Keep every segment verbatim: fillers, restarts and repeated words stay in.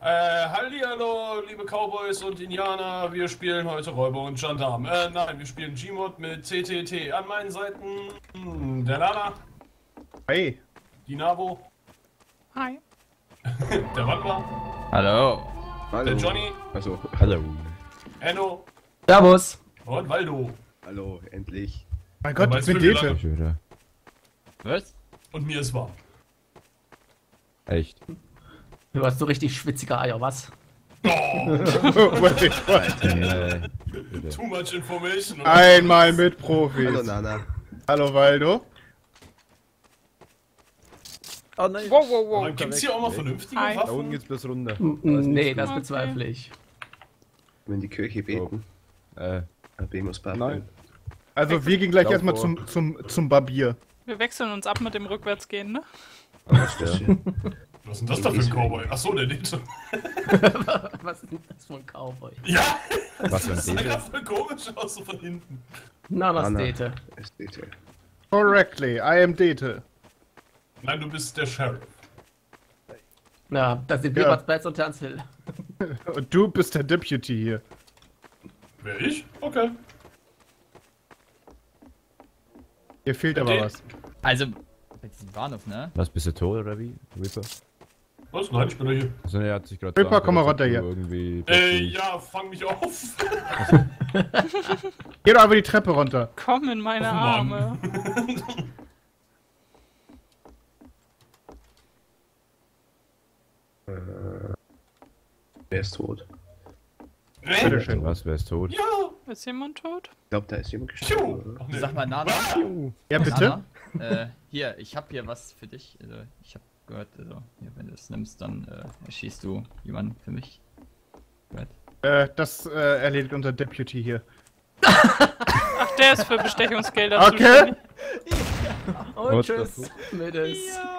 Äh, hallihallo, liebe Cowboys und Indianer, wir spielen heute Räuber und Gendarm. Äh, nein, wir spielen Gmod mit C T T. An meinen Seiten hm, der Lana. Hey. Die Nabo. Hi. Der Wandler. Hallo. Der Johnny. Also, Hallo. Enno. Servus. Und Waldo. hallo, endlich. Mein Gott, Aber ich jetzt bin will wir Dete. Was? Und mir ist warm. Echt? Du hast so richtig schwitzige Eier, was? Oh, Wait, what? Nee. Bitte. too much information. oder? Einmal mit Profis. Hallo, Nana. Hallo, Waldo. Oh nein. Wow, wow, wow. Aber gibt's hier auch noch vernünftige Hi. Da unten Waffen? geht's bloß runter. N- Da ist Nee, nichts das Okay. bezweifle ich. Wenn die Kirche beten, Äh, aber ich muss nein. babbeln. Also, wir gehen gleich Lauf erstmal vor. zum, zum, zum Barbier. Wir wechseln uns ab mit dem Rückwärtsgehen, ne? Das ist schön. Was ist denn das da für ein Cowboy? Achso, der Dete. Was ist denn das für ein Cowboy? Ja, Was für ein das sah Dete? gerade voll komisch aus, so von hinten. Na, was Anna. Dete? Es steht hier. Correctly, I am Dete. Nein, du bist der Sheriff. Na, das sind wir Ja. Bud Spence und Terence Hill. Und du bist der Deputy hier. Wer ich? Okay. Hier fehlt Der aber Dete. was. Also, bei diesem Bahnhof, ne? Was, bist du tot oder wie? Ripper? Was? Nein, ich bin doch hier. Also, er hat sich gerade. Ripper, komm mal runter hier. Irgendwie Ey, plötzlich- ja, fang mich auf. Geh doch einfach die Treppe runter. Komm in meine Oh Mann. Arme. Wer ist tot? Bitte schön. Was, wer ist tot? Ja. Ist jemand tot? Ich glaube, da ist jemand Piu. gestorben. Ach, nee. Sag mal, Nana. Ja, bitte? Nana, äh, hier, ich hab hier was für dich. Also, ich hab gehört, also, hier, wenn du es nimmst, dann äh, erschießt du jemanden für mich. Gehört. Äh, das äh, erledigt unser Deputy hier. Ach, der ist für Bestechungsgelder Okay. zuständig. Und What tschüss. the Mit es.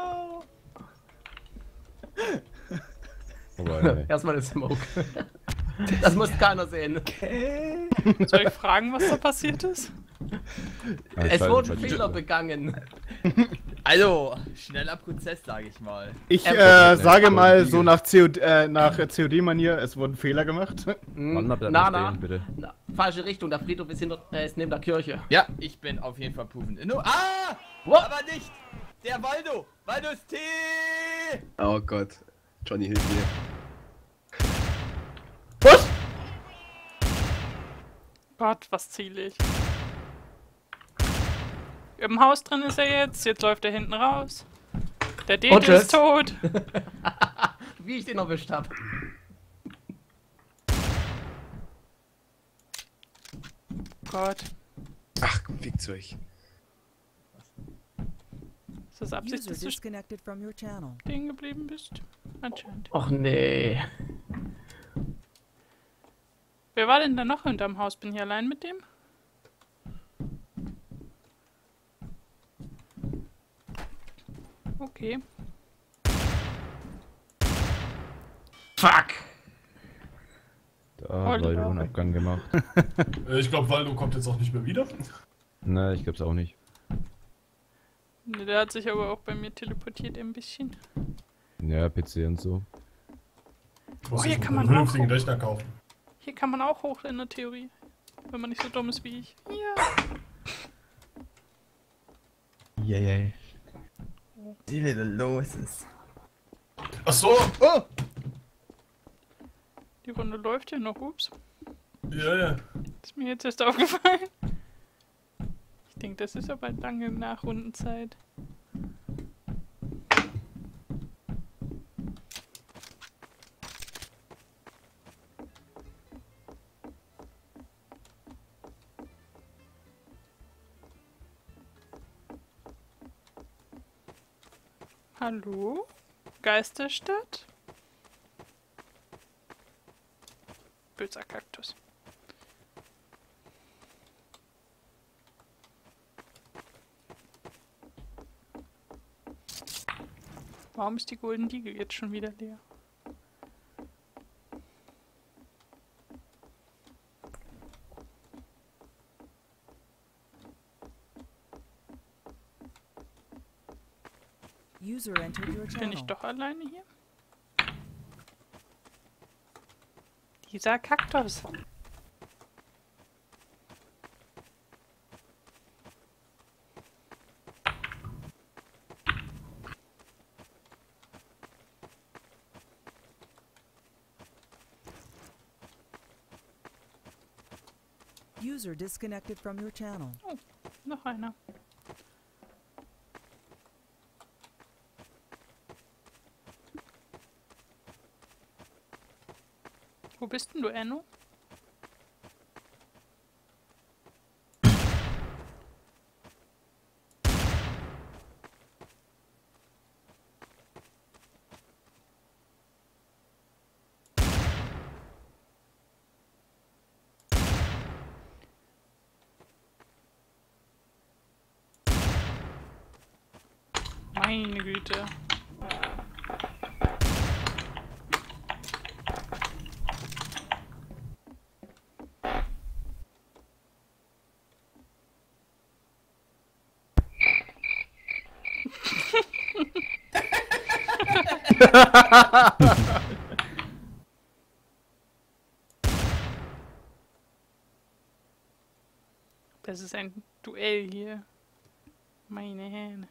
Aber, nee. Erstmal eine Smoke. Das muss keiner sehen. Soll ich fragen, was da passiert ist? Ah, Es scheiße, wurden verdammt. Fehler begangen. Also, schneller Prozess, sage ich mal. Ich Ähm, äh, sage Ja, mal die- so nach C O D, äh, nach C O D-Manier, es wurden Fehler gemacht. Mann, bleib Na, mal na, stehen, bitte. na, falsche Richtung. Der Friedhof ist, hinter, äh, ist neben der Kirche. Ja, ich bin auf jeden Fall proven. No, ah! What? Aber nicht! Der Waldo! Waldo ist T! Oh Gott. Johnny, hilf mir. Was? Gott, was ziele ich? Im Haus drin ist er jetzt, jetzt läuft er hinten raus. Der Und Dete tschüss. ist tot. Wie ich den erwischt habe. Gott, Ach, fickt euch. ist das Absicht, User dass du disconnected from your channel. stehen geblieben bist? Anscheinend. Och nee. Wer war denn da noch hinterm Haus? Bin ich allein mit dem? Okay. Fuck. Da hat Leute einen Abgang gemacht. Äh, Ich glaube, Waldo kommt jetzt auch nicht mehr wieder. Ne, ich glaub's auch nicht. Ne, der hat sich aber auch bei mir teleportiert ein bisschen. Ja, P C und so. Du musst hier jetzt kann einen man vernünftigen auch- Rechner kaufen. Hier kann man auch hoch in der Theorie. Wenn man nicht so dumm ist wie ich. Ja. Yay. Die wieder los ist. Ach so. Oh! Die Runde läuft ja noch. Ups. Ja, ja. Ist mir jetzt erst aufgefallen. Ich denke, das ist aber lange nach Rundenzeit. Hallo? Geisterstadt? Böser Kaktus. Warum ist die Golden Eagle jetzt schon wieder leer? User entered your Bin ich channel. doch alleine hier? Dieser Kaktus. User disconnected from your channel. Oh, noch einer. Wo bist denn du, Enno? Meine Güte. Das ist ein Duell hier. Meine Hähne.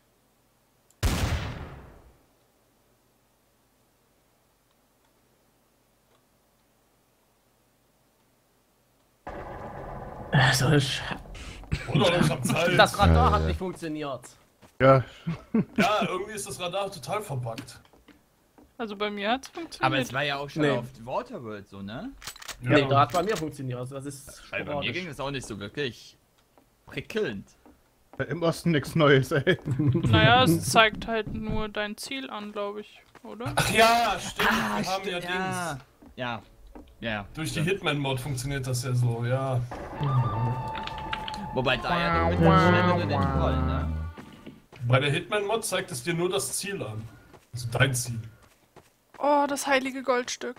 So ist Oder ich hab Zeit. das Radar Ja, hat ja. nicht funktioniert. Ja, Ja, irgendwie ist das Radar total verbuggt. Also bei mir hat's funktioniert. Aber es war ja auch schon Nee. auf Waterworld so, ne? Ja. Nee, da hat bei mir funktioniert. Also das ist Weil bei mir sporadisch. ging es auch nicht so wirklich prickelnd. im Osten nichts Neues, ey. Naja, es zeigt halt nur dein Ziel an, glaube ich, oder? Ach ja, stimmt. Ah, wir haben ja stimmt, Dings. ja. Ja. Ja. Durch die stimmt. Hitman-Mod funktioniert das ja so, ja. Wobei da ja nur mit den schnelleren Intervallen, ne? Bei der Hitman-Mod zeigt es dir nur das Ziel an. Also dein Ziel. Oh, das heilige Goldstück.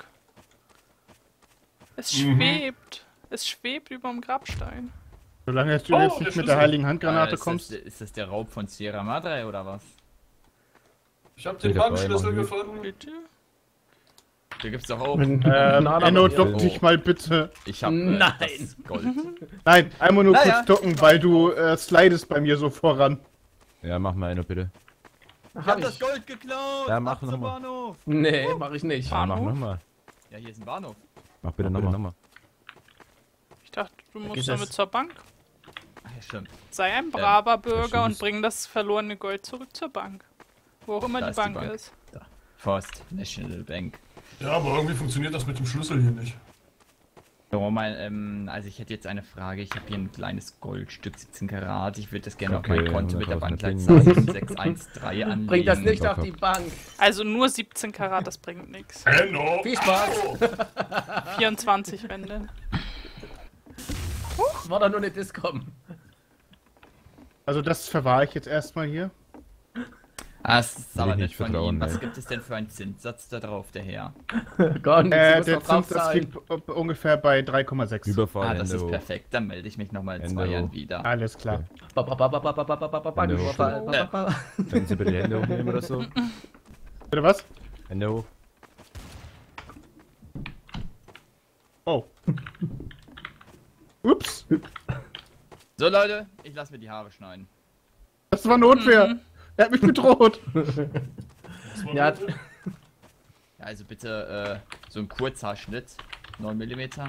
Es Mhm. schwebt. Es schwebt über dem Grabstein. Solange du Oh, jetzt der nicht mit der Schlüssel. heiligen Äh, Handgranate ist, kommst. das, ist das der Raub von Sierra Madre oder was? Ich hab den Wieder frei Bankschlüssel machen. gefunden. Bitte? Da gibt's doch auch. Ähm, Na, da Enno, mit dir. duck dich mal bitte. Ich hab äh, Nein. das Gold. Nein, einmal nur Naja. kurz ducken, weil du äh, slidest bei mir so voran. Ja, mach mal eine bitte. Ich hab Hab das ich. Gold geklaut! Ja, mach Ab zum noch mal. Bahnhof! Nee, mach ich nicht. Ja, mach Bahnhof? nochmal. Ja, hier ist ein Bahnhof. Mach bitte Mach nochmal. Ich dachte, du musst Ist damit das- zur Bank. Ach ja, stimmt. Sei ein braver Bürger stimmt. und bring das verlorene Gold zurück zur Bank. Wo auch immer Da die ist die Bank, Bank. ist. First National Bank. Ja, aber irgendwie funktioniert das mit dem Schlüssel hier nicht. So, mein, ähm, also ich hätte jetzt eine Frage. Ich habe hier ein kleines Goldstück, siebzehn Karat. Ich würde das gerne Okay, auf mein Konto mit der hunderttausend Bankleitzahl sechs eins drei anlegen. Bring das nicht Bock auf die Bank. Also nur siebzehn Karat, das bringt nichts. Enno! Viel Spaß. Au! vierundzwanzig, wenn denn. Das war doch nur eine Discom. Also das verwahre ich jetzt erstmal hier. Ah, das ist Will aber ich nicht nicht von vertrauen, ihm. Was ey. gibt es denn für einen Zinssatz da drauf, der Herr? Gar nichts. Äh, muss der doch drauf Zinssatz sein. liegt u- ungefähr bei drei Komma sechs. Überfall, Ah, das Hände ist hoch. perfekt. Dann melde ich mich nochmal in Hände zwei Jahren hoch. wieder. Alles klar. Ba- ba- ba- ba- ba- ba- ba- ba- ba- Hände hoch. ba- ba- ba- ba- Können Sie bitte die Hände hochnehmen oder so? Bitte was? Hände hoch. Oh. Ups. So Leute, ich lasse mir die Haare schneiden. Das war Notwehr. Mhm. Er hat mich bedroht. Das war Ja, gut. Ja, also bitte äh, so ein Kurzhaarschnitt. neun Millimeter.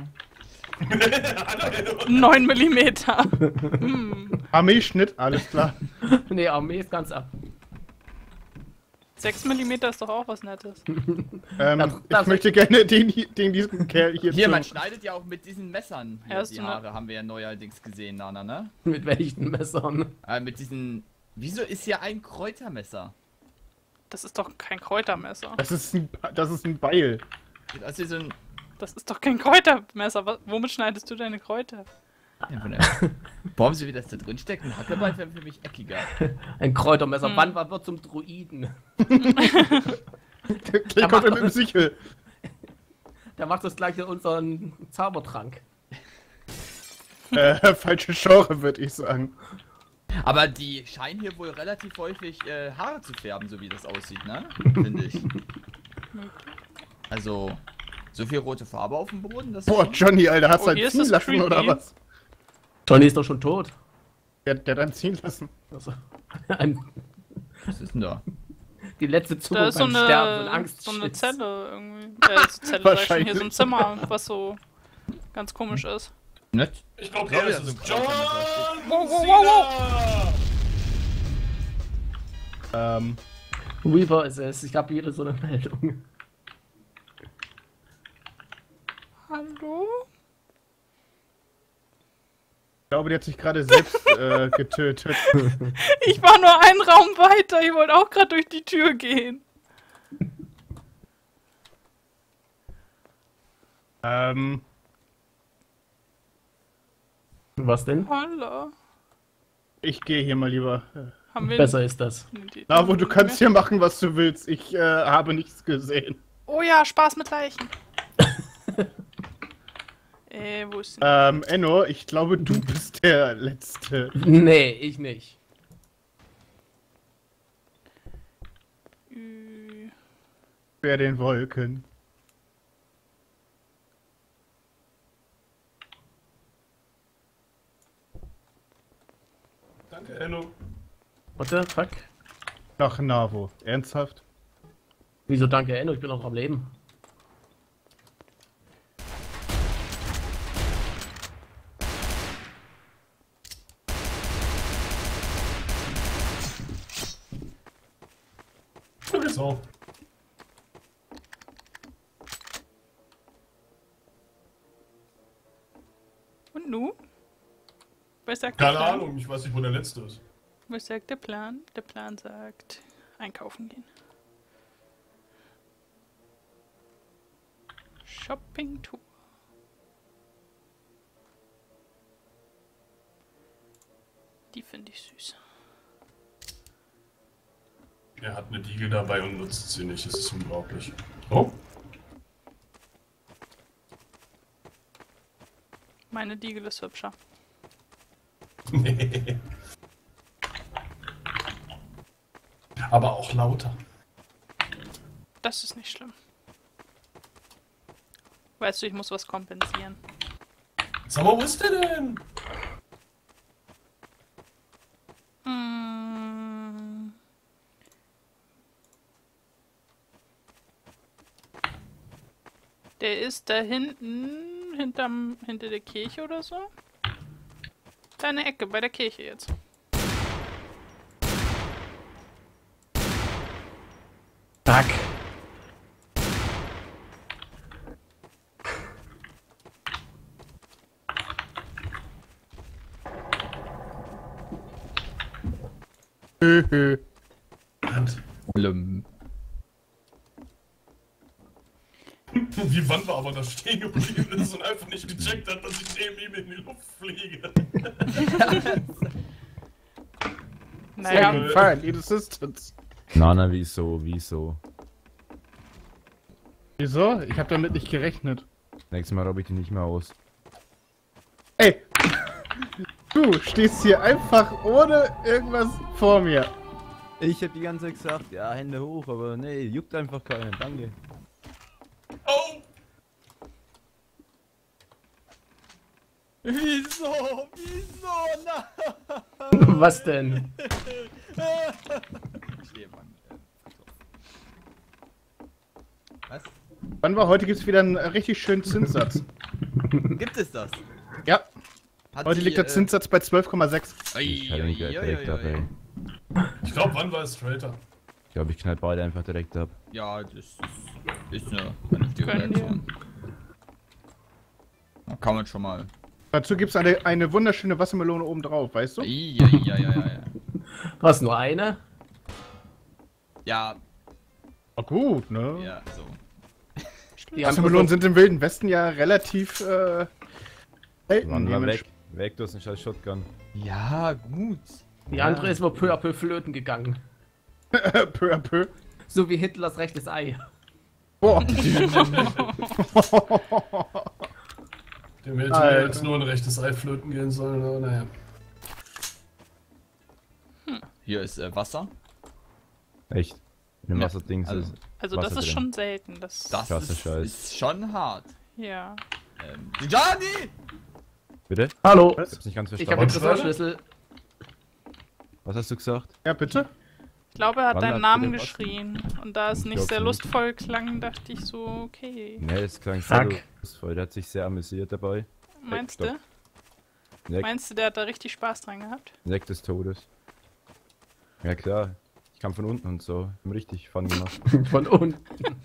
neun Millimeter. Hm. Armeeschnitt, alles klar. Nee, Armee ist ganz ab. sechs Millimeter ist doch auch was Nettes. Ähm, Das- ich das- möchte gerne den, hier- den diesen Kerl hier, Hier, zu- man schneidet ja auch mit diesen Messern. Hier, Hast die du ne- Haare haben wir ja neuerdings gesehen, Nana, ne? Mit welchen Messern? Äh, mit diesen. Wieso ist hier ein Kräutermesser? Das ist doch kein Kräutermesser. Das ist ein, das ist ein Beil. Das ist so ein. Das ist doch kein Kräutermesser. Was, womit schneidest du deine Kräuter? Ja, von der- Warum sie wie das da drin steckt? Ein Hackebeil wäre für mich eckiger. Ein Kräutermesser. Hm. Wann war wird zum Druiden? Der, der kommt mit dem Sichel. Der macht das gleiche in unseren Zaubertrank. Äh, falsche Genre, würde ich sagen. Aber die scheinen hier wohl relativ häufig äh, Haare zu färben, so wie das aussieht, ne? Finde ich. Also, So viel rote Farbe auf dem Boden? Das Boah, Johnny, Alter, hast Oh, du halt hier ist ziehen das lassen creepy. oder was? Johnny ist doch schon tot. Der, der hat einen ziehen lassen. Also, ein, Was ist denn da? die letzte Da Zunge ist so beim Sterben, so ein eine, Angst. so eine Zelle irgendwie. Äh, so Zelle, sag ich schon, hier so ein Zimmer, was so ganz komisch ist. Nett? Ich glaube, Glaub der ja, ist so es. ein John Charakter, Wow, wow, wow, Cena! Ähm, Weaver ist es. Ich habe hier so eine Meldung. Hallo? ich glaube, die hat sich gerade selbst äh, getötet. Ich war nur einen Raum weiter, ich wollte auch gerade durch die Tür gehen. ähm, Was denn? Hallo. ich gehe hier mal lieber. Haben wir Besser ist das. Na, wo du kannst hier machen, was du willst. Ich äh, habe nichts gesehen. Oh ja, Spaß mit Leichen. äh, wo ist denn? Ähm, Enno, ich glaube, du bist der Letzte. Nee, ich nicht. Äh, Wer den Wolken. Danke, Enno. What the fuck? Nach Navo. Ernsthaft? Wieso danke, Enno? Ich bin noch am Leben. Du geht's auch. Und nu? Was sagt Keine der Plan? Ahnung, ich weiß nicht, wo der letzte ist. Was sagt der Plan? Der Plan sagt, einkaufen gehen. Shopping-Tour. Die finde ich süß. Er hat eine Diegel dabei und nutzt sie nicht, es ist unglaublich. Oh? Meine Diegel ist hübscher. Nee. Aber auch lauter. Das ist nicht schlimm. Weißt du, ich muss was kompensieren. Sag mal, wo ist der denn? Mm. Der ist da hinten, hinterm, hinter der Kirche oder so. Deine Ecke bei der Kirche jetzt. Fuck. Höhö. Lüm. Wie wann war aber da stehen geblieben ist und einfach nicht gecheckt hat, dass ich neben ihm in die Luft fliege. Naja, Äh, Fine, need assistance. Na, na, wieso, wieso? Wieso? Ich habe damit nicht gerechnet. Nächstes Mal robb ich die nicht mehr aus. Ey! Du stehst hier einfach ohne irgendwas vor mir. Ich hab die ganze Zeit gesagt, ja, Hände hoch, aber nee, juckt einfach keinen, danke. Oh! Wieso? Wieso? Na? Was denn? Was? Wann war heute? Gibt's wieder einen richtig schönen Zinssatz. Gibt es das? Ja, Hat heute die, liegt der äh, Zinssatz bei zwölf Komma sechs. Ich kann nicht direkt ab, ey. Ich glaube, wann war es straighter? Ich glaube, ich knall beide einfach direkt ab. Ja, das ist, ist eine vernünftige Können wir. Reaktion. Da kann man schon mal. Dazu gibt's eine, eine wunderschöne Wassermelone oben drauf, weißt du? Ja, ja, ja, ja, ja. Was, nur eine? Ja, Oh, gut, ne? ja, so. Die haben Wassermelonen sind im Wilden Westen ja relativ äh, selten. Mann, war weg. Dements- Weg, du hast einen scheiß Shotgun. Ja, gut. Die andere ist wohl peu à peu flöten gegangen. peu à peu. So wie Hitlers rechtes Ei. Boah. Dem hätte mir Alter. jetzt nur ein rechtes Ei flöten gehen sollen, aber naja. Hier ist äh, Wasser. Echt? In dem Ja, Wasserdings also- ist. Also Wasser das ist drin. schon selten. Das, Das Krasser ist, Scheiß. ist schon hart. ja. Ähm, Gianni! Bitte? Hallo. Ich hab's nicht ganz Ich habe verstanden. den Tresorschlüssel. Was hast du gesagt? Ja, bitte? Ich glaube, er hat Wann deinen hat Namen bitte was? geschrien. Und da es Ich nicht glaub's sehr nicht. lustvoll klang, dachte ich so, okay. Nee, es klang Fuck. sehr lustvoll. Der hat sich sehr amüsiert dabei. Meinst stopp. du? Neck, Meinst du, der hat da richtig Spaß dran gehabt? Neck des Todes. Ja klar. Ich kam von unten und so. Haben richtig Fun gemacht. Von unten.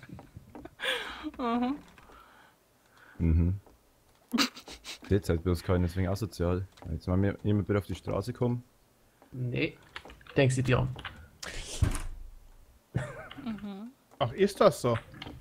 Mhm. Mhm. Jetzt halt bloß keinen, deswegen asozial. Jetzt mal mir jemand wieder auf die Straße kommen. Nee. Denkst du dir? Ach, ist das so?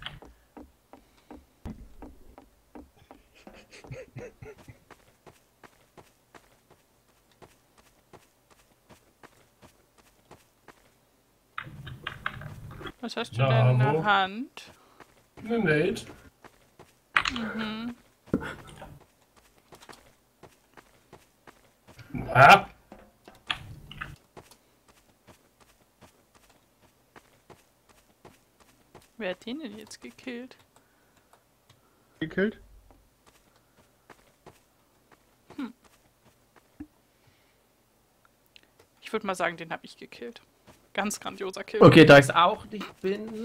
Was hast du Ja, denn in der wo? Hand? Ne Nate. Mhm. Na? Wer hat den denn jetzt gekillt? Gekillt? Ich würde mal sagen, den habe ich gekillt. Ganz grandioser Kill. Okay, da ich auch nicht bin.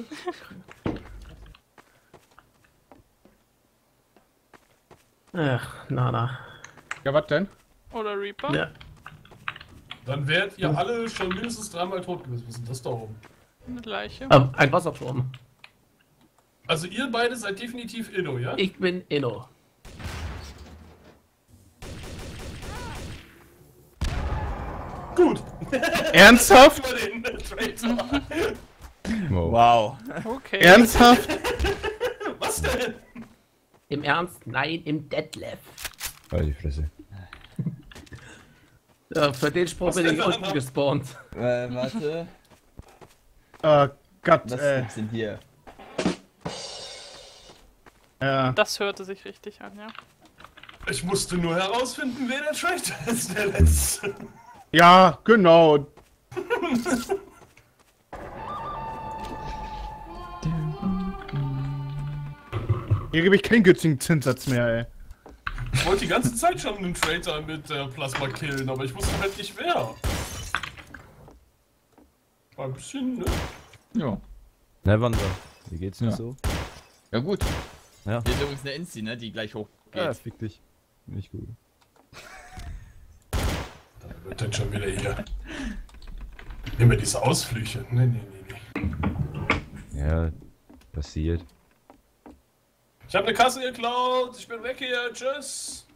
Ach, na, na. Ja, was denn? Oder Reaper? Ja. Dann wärt ihr alle schon mindestens dreimal tot gewesen. Was ist denn das da oben? Eine Leiche. Ähm, ein Wasserturm. Also ihr beide seid definitiv Inno, ja? Ich bin Inno. Gut. Ernsthaft? Über den Traitor. Wow. Wow. Okay. Ernsthaft? Was denn? Im Ernst? Nein, im Detlef. Halt die Fresse. Ja, für den Spruch Was bin denn ich da unten noch? gespawnt. Äh, warte. Oh Gott, Was äh. gibt's denn hier? Ja. Das hörte sich richtig an, ja. Ich musste nur herausfinden, wer der Traitor ist, der letzte. Ja, genau. Hier gebe ich keinen günstigen Zinssatz mehr, ey. Ich wollte die ganze Zeit schon einen Traitor mit äh, Plasma killen, aber ich wusste halt nicht wer. War ein bisschen, ne? Ja. Ne, Wander. Wie geht's denn Ja. so? Ja gut. Ja. Hier ist übrigens eine Insti, ne, die gleich hochgeht. Ja, fick dich. Nicht gut. Da wird dann schon wieder hier. Immer diese Ausflüche. Nee, nee, nee, nee. Ja, passiert. Ich habe eine Kasse geklaut. Ich bin weg hier. Tschüss.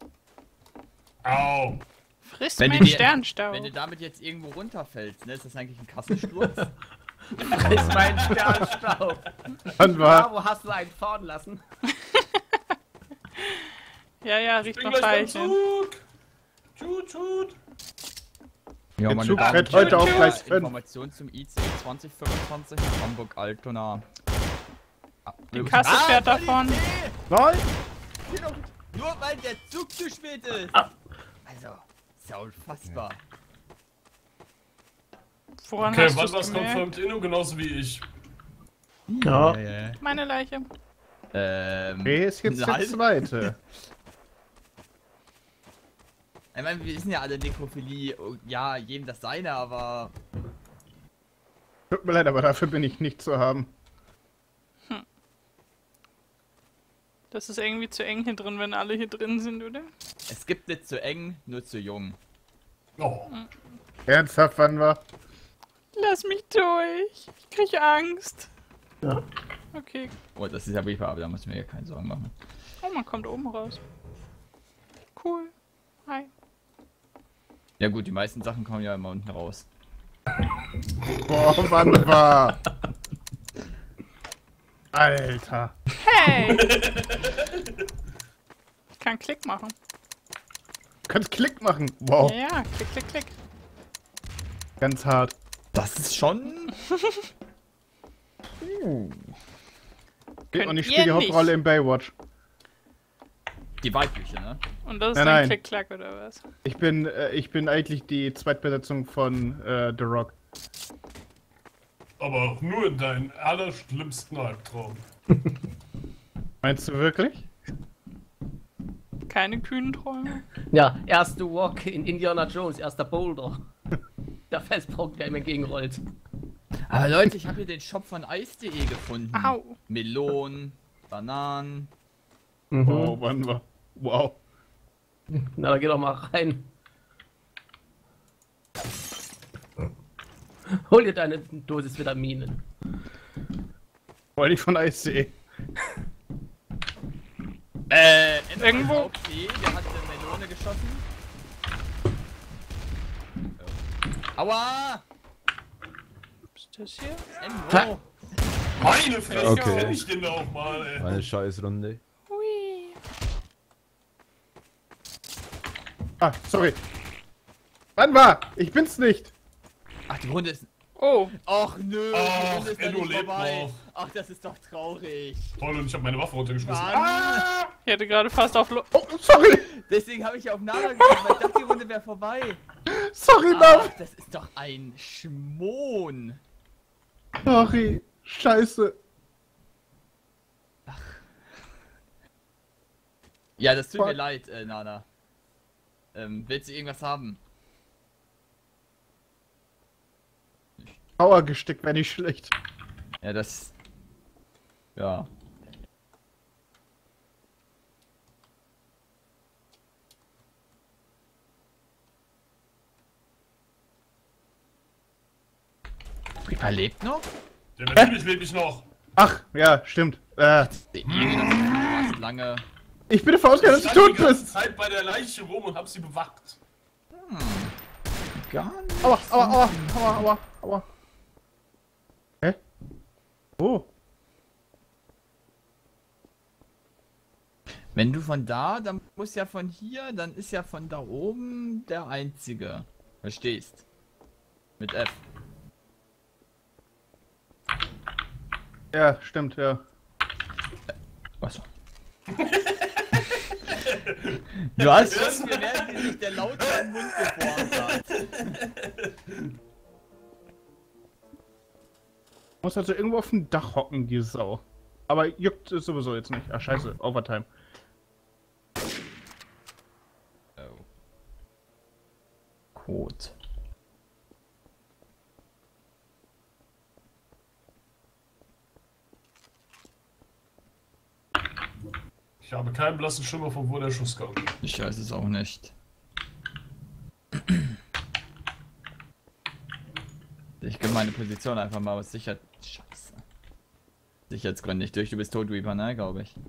Au. Friss Wenn du meinen dir- Sternstau. Wenn du damit jetzt irgendwo runterfällst, ne, ist das eigentlich ein Kassensturz? Ist mein Sternstaub. Wann Ja, war? wo hast du einen fahren lassen? Ja, ja, Ich riecht bin nach gleich beim Veilchen. Zug. Tut, tut. Ja, Der Zug Damen fährt und heute Herren, auf Gleis fünf. Information zum I C zwanzig fünfundzwanzig nach Hamburg-Altona. Ah, Die Kasse Ah, fährt Polizei! davon. Nein! Nur weil der Zug zu spät ist! Ah. Also, ist ja unfassbar. Woran Okay, hast wann du's war's gemerkt? confirmed Inno, genauso wie ich. Ja. ja. Meine Leiche. Ähm, Wer ist jetzt der nein. Zweite? Ich meine, wir wissen ja alle Nekrophilie, oh, ja, jedem das seine, aber... Tut mir leid, aber dafür bin ich nicht zu haben. Das ist irgendwie zu eng hier drin, wenn alle hier drin sind, oder? Es gibt nicht zu eng, nur zu jung. Oh. Ernsthaft, wann war? Lass mich durch. Ich krieg Angst. Ja. Okay. Oh, das ist ja Reaper, aber da müssen wir ja keine Sorgen machen. Oh, man kommt oben raus. Cool. Hi. Ja gut, die meisten Sachen kommen ja immer unten raus. Boah, wann war? Alter. Hey! Ich kann Klick machen. Du kannst Klick machen. Wow, Ja, ja, klick, klick, klick. ganz hart. Das ist schon... Geht Könnt und ich ihr spiele die nicht. Hauptrolle im Baywatch. Die weibliche, ne? Und das ist Nein, ein nein. Klick-Klack oder was? Ich bin, äh, ich bin eigentlich die Zweitbesetzung von äh, The Rock. Aber auch nur in deinen allerschlimmsten Albtraum. Meinst du wirklich? Keine kühnen Träume. Ja, erste Walk in Indiana Jones, erster Boulder. Der Felsbrocken, der ihm entgegenrollt. Aber Leute, ich habe hier den Shop von Eis punkt de gefunden. Au. Melonen, Bananen. Mhm. Wow, wann war. Wow. Na, dann geh doch mal rein. Hol dir deine Dosis Vitaminen. Wollte ich von Eis punkt de. Äh, Irgendwo- Okay, der hat eine Melone geschossen. Aua! Was ist das hier? Envo! Meine Fresse, Okay. kenn ich den da auch mal, ey. Eine Scheißrunde. Hui. Ah, sorry. Wann war? Ich bin's nicht. Ach, die Runde ist... Oh, Ach nö, Ach, die Runde ist doch Enno nicht lebt vorbei. noch. Ach, das ist doch traurig. Toll, und ich habe meine Waffe runtergeschmissen. Mann. Ah! ich hätte gerade fast auf... Lo Oh, sorry. Deswegen habe ich auf Nara geguckt, weil ich dachte, die Runde wäre vorbei. Sorry, Ach, Love. das ist doch ein Schmon. Sorry. Scheiße. Ja, das tut Voll. mir leid, äh, Nana. Ähm, willst du irgendwas haben? Powergestick wäre nicht schlecht. Ja, das... Ja. Reaper lebt noch? Der natürlich lebe ich noch. Ach, ja, stimmt. Äh, Irgendwie noch so lange... ich bin davon ausgegangen, dass Ich du stand tot die ganze bist. Zeit bei der Leiche rum und hab sie bewacht. Gar nicht. Aua, aua, aua, aua, aua, aua. Hä? Oh. Wenn du von da, dann muss ja von hier, dann ist ja von da oben der einzige. Verstehst? Mit F. Ja, stimmt, ja. Achso. Du hast schon gemerkt, wie sich der Laut im Mund geformt hat. Muss also irgendwo auf dem Dach hocken, die Sau. Aber juckt es sowieso jetzt nicht. Ach, scheiße, Overtime. Oh. Code. Ich habe keinen blassen Schimmer, von wo der Schuss kommt. Ich weiß es auch nicht. Ich gebe meine Position einfach mal aus Sicherheit. Scheiße. Sicherheitsgründe nicht durch. Du bist tot, Reaper, ne? Glaube ich.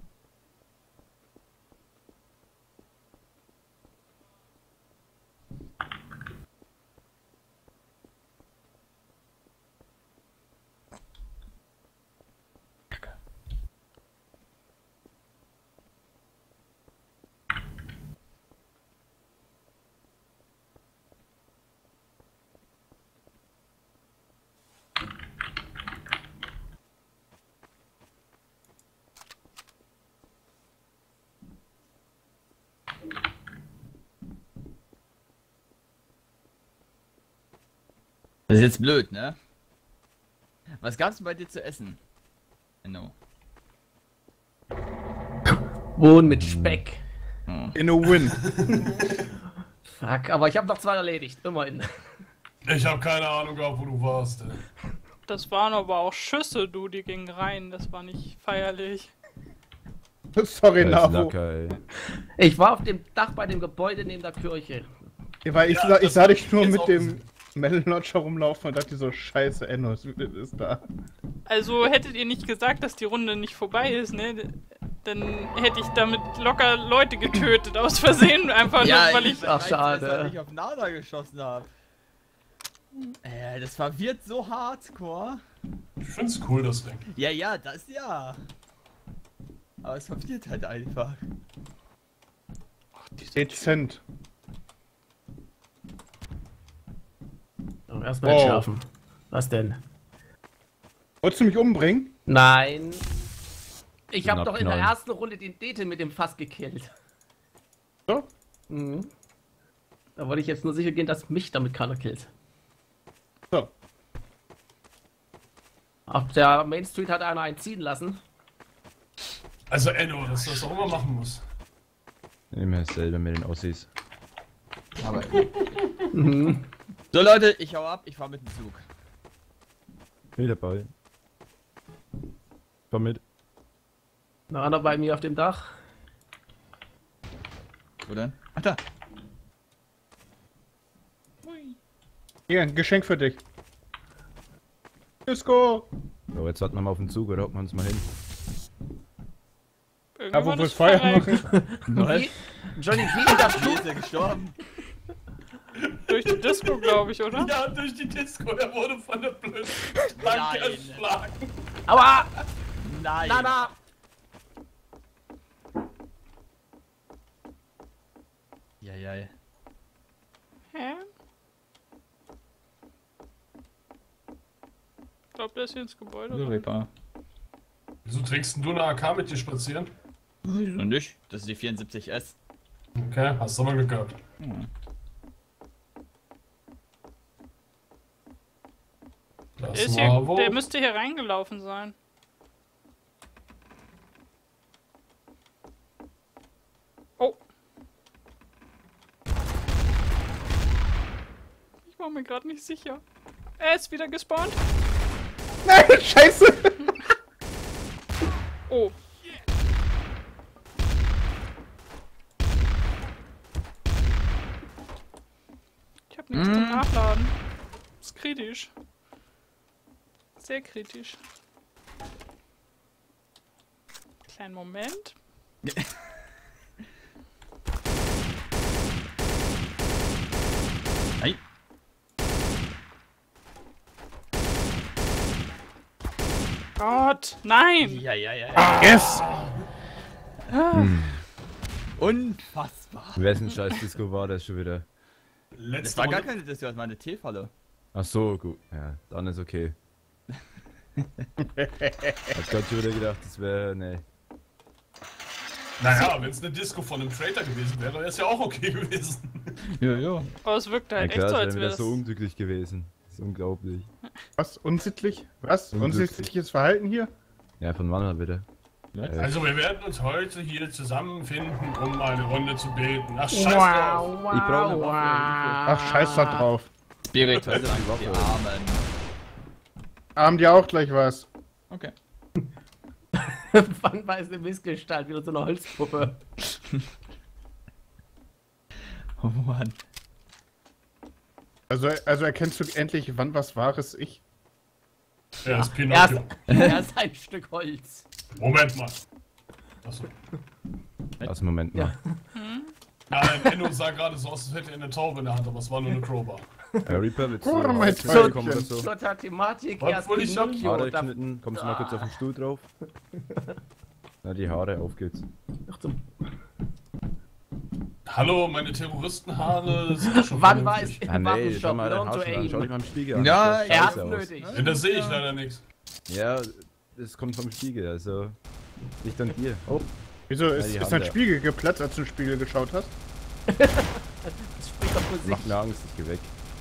Das ist jetzt blöd, ne? Was gab's denn bei dir zu essen? Genau. Bohnen mit Speck. Oh. In a win. Fuck, aber ich habe noch zwei erledigt, immerhin. Ich habe keine Ahnung, wo du warst. Ey. das waren aber auch Schüsse, du, die gingen rein. Das war nicht feierlich. Sorry, Der ist Navo. locker, ey. Ich war auf dem Dach bei dem Gebäude neben der Kirche. Weil ich, Ja, sah, ich das sah hab dich ich nur jetzt mit auch dem gesehen. Metal Launcher rumlaufen und dachte so, scheiße, Enno ist, ist da. Also hättet ihr nicht gesagt, dass die Runde nicht vorbei ist, ne? Dann hätte ich damit locker Leute getötet, aus Versehen, einfach nur, weil ich... Ach, schade. Weil ich auf Nada geschossen habe. Äh, das verwirrt so hardcore. Ich find's cool, das Ding. Ja, ja, das ja. Aber es verwirrt halt einfach. Dezent. So, erstmal Wow. entschärfen. Was denn? Wolltest du mich umbringen? Nein. Ich habe Knapp, doch in der knallen. ersten Runde den Dete mit dem Fass gekillt. So? Mhm. Da wollte ich jetzt nur sicher gehen, dass mich damit keiner killt. So. Auf der Main Street hat einer einen ziehen lassen. Also Enno, dass du das auch immer machen musst. Immer dasselbe mit den Aussies. Aber. So Leute, ich hau ab, ich fahr mit dem Zug. Bin dabei. Komm mit. Noch einer bei mir auf dem Dach. Wo denn? Ach da. Hier, ein Geschenk für dich. Disco! So, jetzt warten wir mal auf den Zug oder hocken wir uns mal hin. Da wo Irgendwann wir ist Feuer vorbei. machen. Wie? Johnny, wie in der Wie ist er gestorben? Durch die Disco, glaube ich, oder? Ja, durch die Disco, er wurde von der blöden Planke Nein. erschlagen. Aua! Nein. Nana! Ja, ja, ja. Hä? Ich glaube, der ist hier ins Gebäude. rein. Reaper. Wieso trägst denn du eine A K mit dir spazieren? Wieso nicht? Das ist die vierundsiebzig S. Okay, hast du aber Glück gehabt. Hm. Der, Das ist war hier, wo? der müsste hier reingelaufen sein. Oh. Ich war mir gerade nicht sicher. Er ist wieder gespawnt. Nein, scheiße! Oh. Ich hab nichts zum Nachladen. Das ist kritisch. Sehr kritisch. Kleinen Moment. Ei. Gott, nein! Ja, ja, ja. ja. Yes! Unfassbar. Wessen scheiß Disco war das schon wieder? Das Letzte war gar Runde. keine Disco, das war eine T-Falle. Ach so, gut. Ja, dann ist okay. Hab grad schon wieder gedacht, das wäre. Nee. Naja, wenn es eine Disco von einem Traitor gewesen wäre, wäre es ja auch okay gewesen. Ja, ja. Aber es wirkte Ja, halt klar, echt so, das als wäre wäre wieder das... so unglücklich gewesen. Das ist unglaublich. Was? Unsittlich? Was? Unglücklich. Unsittliches Verhalten hier? Ja, von wann mal bitte? Äh, Also wir werden uns heute hier zusammenfinden, um eine Runde zu beten. Ach, scheiß drauf. Wow, Ich brauche eine wow. Ach, scheiß da drauf. Spirit, Also die Waffe. die Armen. Haben die auch gleich was? Okay. Wann war es eine Missgestalt? Wieder so eine Holzpuppe. Oh Mann. Also, also erkennst du endlich, wann was Wahres ich? Ja, das Er Pinocchio. ist, er ist ein Stück Holz. Moment mal. Achso. aus dem Moment mal. Nein, Enno sah gerade so aus, als hätte er eine Taube in der Hand, aber es war nur eine Crowbar. Ja, Reaper, willst du Oh, mein mal Täubchen. kommen oder so? Zur Thematik Was erst wollte ich sagen? Pinocchio. Haare da- geschnitten, kommst du mal kurz auf den Stuhl drauf? Na, die Haare, auf geht's. Ach, zum- Hallo, meine Terroristenhaare sind schon Wann war es vernünftig. im Ah, nee, schau Waffenshop? mal deinen Learn to Haarschnitt an. Schau dich aim. mal im Spiegel an. Ja, Das schaut Er hat scheiße aus. nötig. Ja, da sehe ich leider nichts. Ja, das kommt vom Spiegel, also. Nicht an dir. Oh, Wieso ist, die ist haben dein wir. Spiegel geplatzt, als du in den Spiegel geschaut hast? Das spricht doch für sich. macht mir Angst, ich geh weg.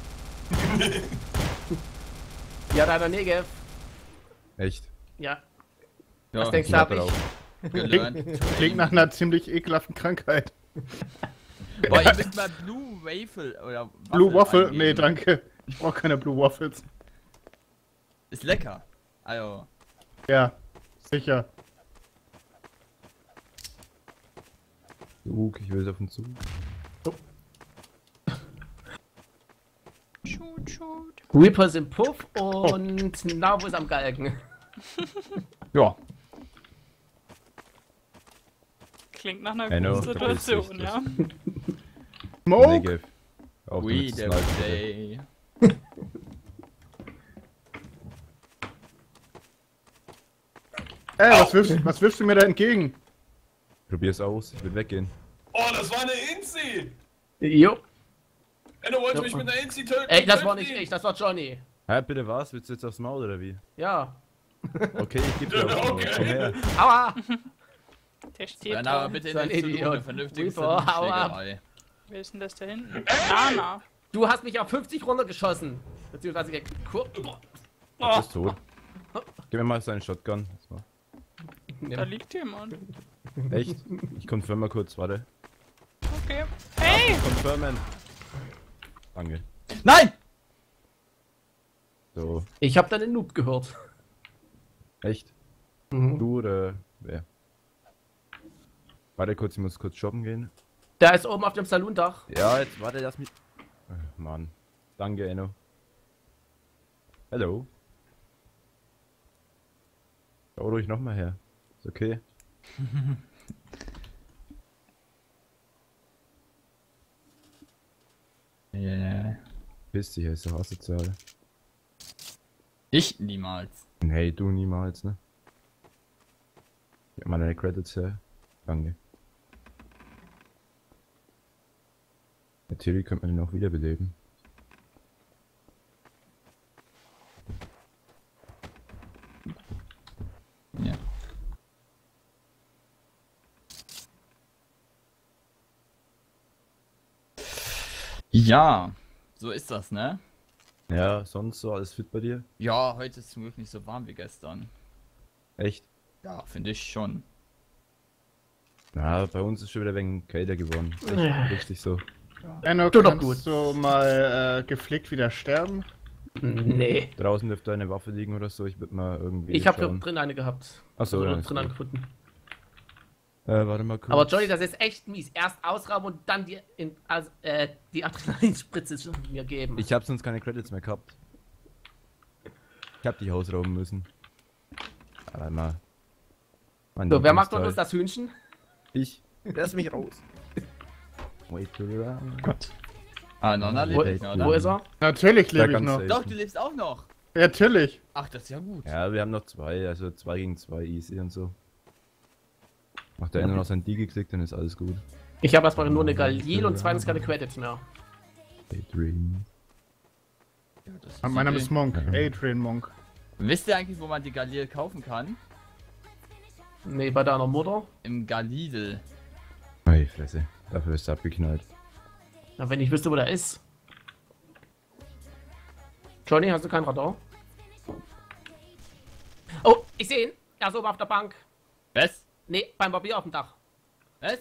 Ja, deiner Negev. Echt. Ja. Ja, Was denkst du, Knapp hab ich? drauf. gelernt. Klingt nach einer ziemlich ekelhaften Krankheit. Boah, ihr müsst mal Blue Waffle oder Blue Waffle? eingeben. Nee, danke. Ich brauche keine Blue Waffles. Ist lecker. Also, Ja, sicher. Zug, ich will auf den Zug. Shoot, shoot. Reapers im Puff und Nabo ist am Galgen. ja. Klingt nach einer I know, guten Situation, verpiss dich, ja. Smoke? Negev. Auf We damit the zu snipen, bitte. day. Ey, was wirfst, was wirfst du mir da entgegen? Probier's aus, ich will weggehen. Oh, das war eine Inzi! Jo. Enno wollte Ja. mich mit einer Inzi töten. Ey, das Töten war nicht ihn. ich, das war Johnny. Hä, bitte was? Willst du jetzt aufs Maul oder wie? Ja. Okay, ich geb dir aufs Maul. Okay. Komm her. Aua! Der steht Dann aber da. bitte in So ein der Zukunft Idiot. eine vernünftige Reaper, hau ab. Schlägerei. Wer ist denn das da hinten? Nana. Du hast mich auf fünfzig runtergeschossen. Beziehungsweise gekur... Du bist tot. Gib mir mal seinen Shotgun. So. Da liegt jemand. Echt? Ich confirm mal kurz, warte. Okay. Hey! Confirmen. Danke. Nein! So, Ich habe deinen Noob gehört. echt? Mhm. Du oder wer? Warte kurz, ich muss kurz shoppen gehen. Der ist oben auf dem Salondach. Ja, jetzt warte, lass mich. Ach, Mann. Danke, Enno. Hallo. Schau ruhig nochmal her. Ist okay. Yeah. Piss dich, ist doch asozial. Ich niemals. Hey, du niemals, ne? Gib mal deine Credits her. Danke. Natürlich könnte man den auch wiederbeleben. Ja. Ja, so ist das, ne? Ja, sonst so alles fit bei dir? Ja, heute ist zum Glück nicht so warm wie gestern. Echt? Ja, finde ich schon. Na, bei uns ist schon wieder wegen kälter geworden. Ja. Echt, richtig so. Enno, Tu doch kannst gut. du mal äh, gepflegt wieder sterben? Nee. Draußen dürfte eine Waffe liegen oder so, ich würde mal irgendwie. Ich habe schauen. drin eine gehabt. Achso, Oder ja, drin ist gut. angefunden. Äh, warte mal kurz. Aber Johnny, das ist echt mies. Erst ausrauben und dann die, in, also, äh, die Adrenalinspritze mir geben. Ich habe sonst keine Credits mehr gehabt. Ich habe dich ausrauben müssen. Aber mal. Mein So, wer macht Lieblingsteil. uns das Hühnchen? Ich. Lass mich raus. Wait to run. Gott. Ah, Nonna Wo, lebt nicht, oder? wo ist er? Natürlich Da lebe ich ganz noch. safe. Doch, du lebst auch noch. Natürlich. Ach, das ist ja gut. Ja, wir haben noch zwei, also zwei gegen zwei easy und so. Macht der eine noch sein D geklickt, dann ist alles gut. Ich habe erstmal nur eine Galil und zweitens keine Credits mehr. Daydream. Ja, das ist Mein Name die ist Idee. Monk. Adrian Monk. Wisst ihr eigentlich, wo man die Galil kaufen kann? Nee, bei deiner Mutter. Im Galidel. Ey, Fresse. Dafür ist er abgeknallt. Na, wenn ich wüsste, wo der ist. Johnny, hast du kein Radar? Oh, ich sehe ihn. Er ist oben auf der Bank. Was? Nee, beim Barbier auf dem Dach. Was?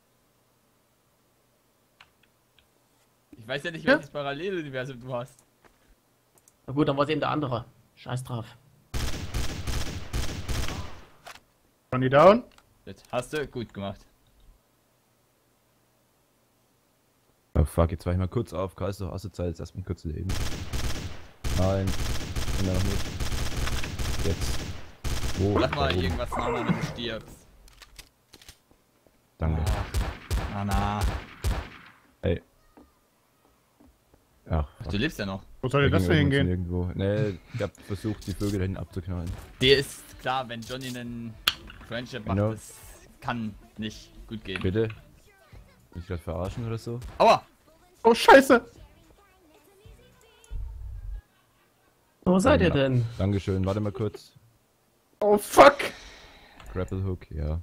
Ich weiß ja nicht, Ja? welches Paralleluniversum du hast. Na gut, dann war es eben der andere. Scheiß drauf. Johnny down. Das hast du gut gemacht. Oh fuck, jetzt war ich mal kurz auf. Karl ist doch asozial, jetzt erstmal kurz leben. Nein. Immer noch nicht. Jetzt. Wo? Sag mal Da oben. irgendwas Nana, wenn du stirbst. Danke. Nana. Ey. Ach, Ach, du lebst ja noch. Wo soll denn wir das gingen denn irgendwo hingehen? Irgendwo. Nee, ich hab versucht, die Vögel dahin abzuknallen. Dir ist klar, wenn Johnny einen Friendship macht, Genau. das kann nicht gut gehen. Bitte? Mich gerade verarschen oder so? Aua! Oh, scheiße. Wo seid ihr Ja. denn? Dankeschön, warte mal kurz. Oh, fuck. Grapple Hook, ja.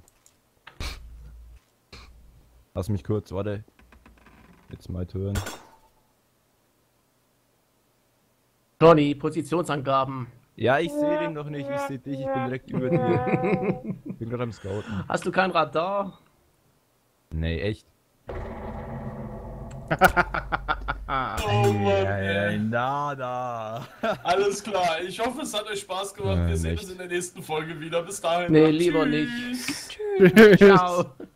Lass mich kurz, warte. Jetzt mal hören. Johnny, Positionsangaben. Ja, ich sehe den noch nicht, ich sehe dich, ich bin direkt über dir. Ich bin gerade am Scouten. Hast du kein Radar? Nee, echt. Oh Mann, ey. Nada. Alles klar. Ich hoffe, es hat euch Spaß gemacht. Äh, Wir sehen nicht. uns in der nächsten Folge wieder. Bis dahin. Nee, dann lieber tschüss. nicht. Ciao.